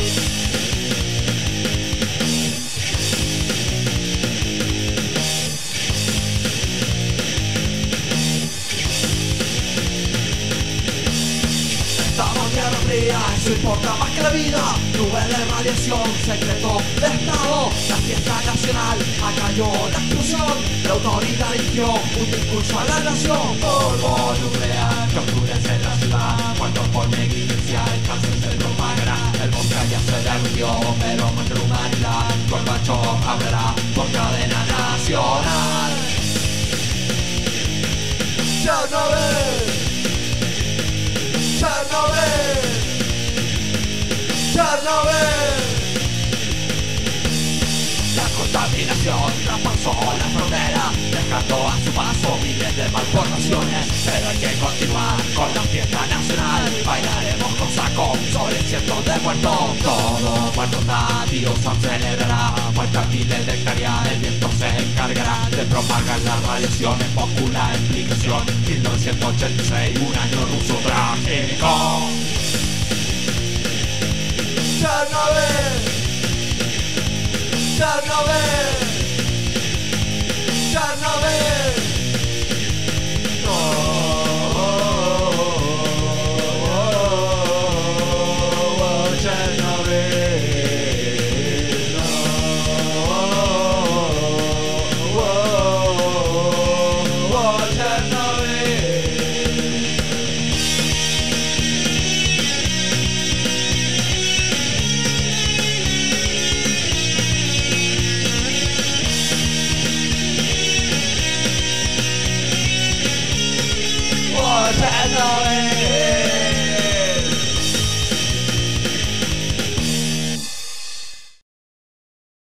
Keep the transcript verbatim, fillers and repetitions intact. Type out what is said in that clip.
Eso importa más que la vida. Nube de radiación, secreto de estado. La fiesta nacional, acalló la explosión. La autoridad dirigió un discurso a la nación. Polvo nuclear que oscurece la ciudad. Cuando por negligencia el cáncer se propagará. El bosque ya se derritió, pero nuestra humanidad Gorbachev hablará por cadena nacional. Chernobyl, Chernobyl, Chernobyl. La contaminación traspasó la frontera, dejando a su paso miles de malformaciones. Pero hay que continuar con la fiesta nacional. Bailaremos con saco sobre cientos de muertos. Todo muerto está, Dios celebrará. Muertas miles de hectáreas, el viento se encargará de propagar la radiación en oscura explicación. mil novecientos ochenta y seis, un año ruso trágico. Chernobyl, Chernobyl, Chernobyl. Oh, oh, oh, oh, oh, oh, Chernobyl.